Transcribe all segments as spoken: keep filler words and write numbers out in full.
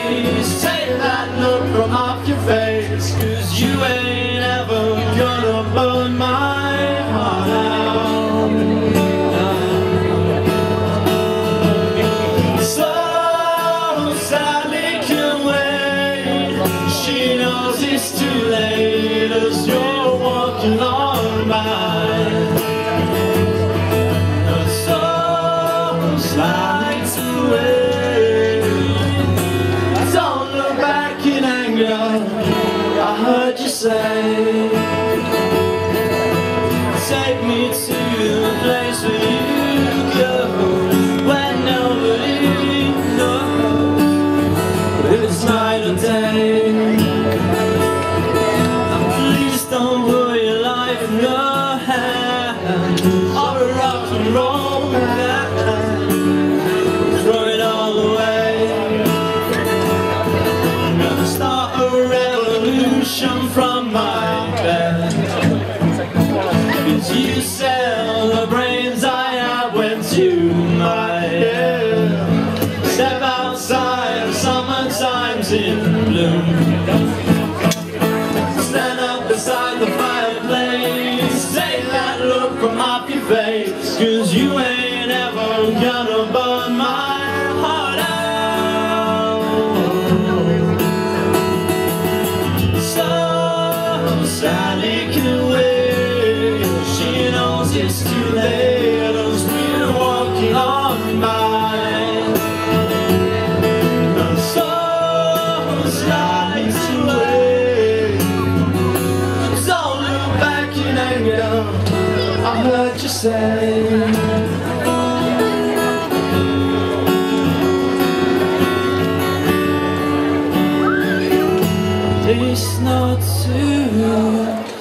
please take that look from off your face, 'cause you ain't ever gonna burn my heart out. So Sally can wait, she knows it's too late as you're walking on by. The soul slides away. Don't look back in anger, I heard you say. Take me to the place where you go, where nobody knows if it's night or day. And please don't put your life in your hand, or a rock and roll band. Throw it all away. I'm gonna start a revolution from my bed. 'Cause you sell the brains I have when to my head. Step outside, summertime's in bloom. Stand up beside the fireplace, take that look from off your face, 'cause you ain't ever gonna burn my heart out. So Sally can wait, she knows it's too late as we're walking on by. The soul slides away. Don't look back in anger, I heard you say. It's not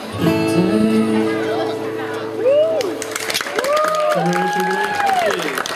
today.